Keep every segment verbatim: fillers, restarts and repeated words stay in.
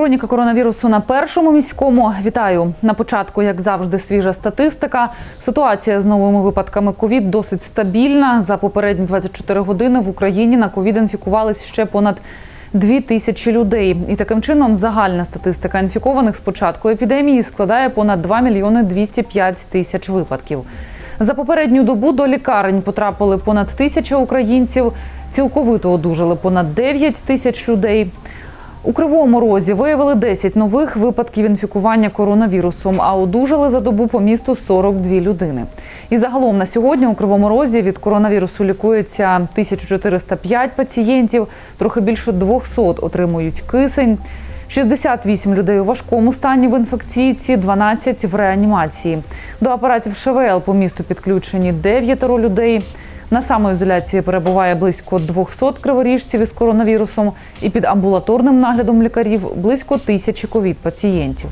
Хроніка коронавірусу на Першому міському. Вітаю. На початку, як завжди, свіжа статистика. Ситуація з новими випадками ковід досить стабільна. За попередні двадцять чотири години в Україні на ковід інфікувались ще понад дві тисячі людей. І таким чином загальна статистика інфікованих з початку епідемії складає понад два мільйони двісті п'ять тисяч випадків. За попередню добу до лікарень потрапили понад тисяча українців, цілковито одужали понад дев'ять тисяч людей. У Кривому Розі виявили десять нових випадків інфікування коронавірусом, а одужали за добу по місту сорок дві людини. І загалом на сьогодні у Кривому Розі від коронавірусу лікується тисяча чотириста п'ять пацієнтів, трохи більше двохсот отримують кисень, шістдесят вісім людей у важкому стані в інфекційці, дванадцять в реанімації. До апаратів ШВЛ по місту підключені дев'ятеро людей. На самоізоляції перебуває близько двохсот криворіжців із коронавірусом і під амбулаторним наглядом лікарів близько тисячі ковід-пацієнтів.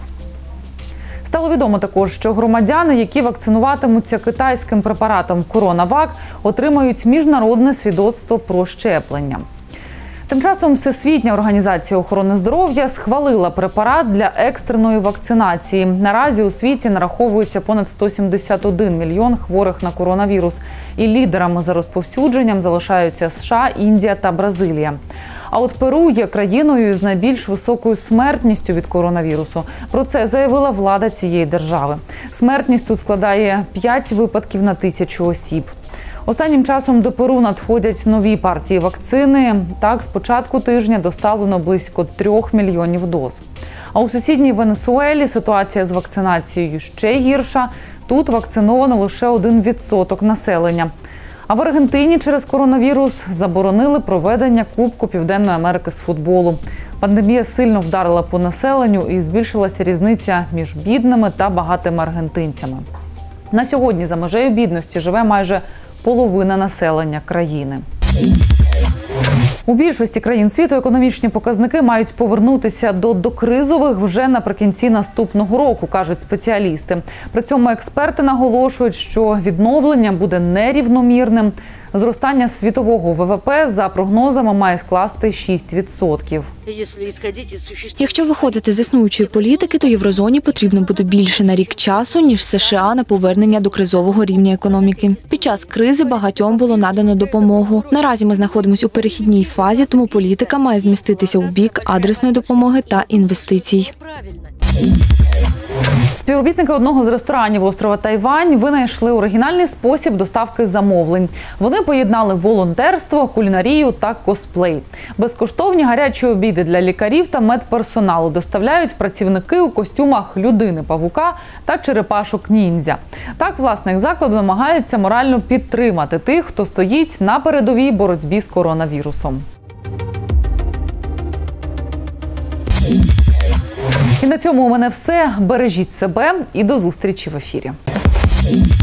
Стало відомо також, що громадяни, які вакцинуватимуться китайським препаратом «Коронавак», отримають міжнародне свідоцтво про щеплення. Тим часом Всесвітня організація охорони здоров'я схвалила препарат для екстреної вакцинації. Наразі у світі нараховується понад сто сімдесят один мільйон хворих на коронавірус. І лідерами за розповсюдженням залишаються США, Індія та Бразилія. А от Перу є країною з найбільш високою смертністю від коронавірусу. Про це заявила влада цієї держави. Смертність тут складає п'ять випадків на тисячу осіб. Останнім часом до Перу надходять нові партії вакцини. Так, з початку тижня доставлено близько трьох мільйонів доз. А у сусідній Венесуелі ситуація з вакцинацією ще гірша. Тут вакциновано лише один відсоток населення. А в Аргентині через коронавірус заборонили проведення Кубку Південної Америки з футболу. Пандемія сильно вдарила по населенню і збільшилася різниця між бідними та багатими аргентинцями. На сьогодні за межею бідності живе майже половина населення країни. У більшості країн світу економічні показники мають повернутися до докризових вже наприкінці наступного року, кажуть спеціалісти. При цьому експерти наголошують, що відновлення буде нерівномірним. Зростання світового ВВП, за прогнозами, має скласти шість відсотків. Якщо виходити з існуючої політики, то єврозоні потрібно буде більше на рік часу, ніж США на повернення до кризового рівня економіки. Під час кризи багатьом було надано допомогу. Наразі ми знаходимося у перехідній фазі, тому політика має зміститися у бік адресної допомоги та інвестицій. Співробітники одного з ресторанів острова Тайвань винайшли оригінальний спосіб доставки замовлень. Вони поєднали волонтерство, кулінарію та косплей. Безкоштовні гарячі обіди для лікарів та медперсоналу доставляють працівники у костюмах людини-павука та черепашок-ніндзя. Так власник закладу намагається морально підтримати тих, хто стоїть на передовій боротьбі з коронавірусом. І на цьому у мене все. Бережіть себе і до зустрічі в ефірі.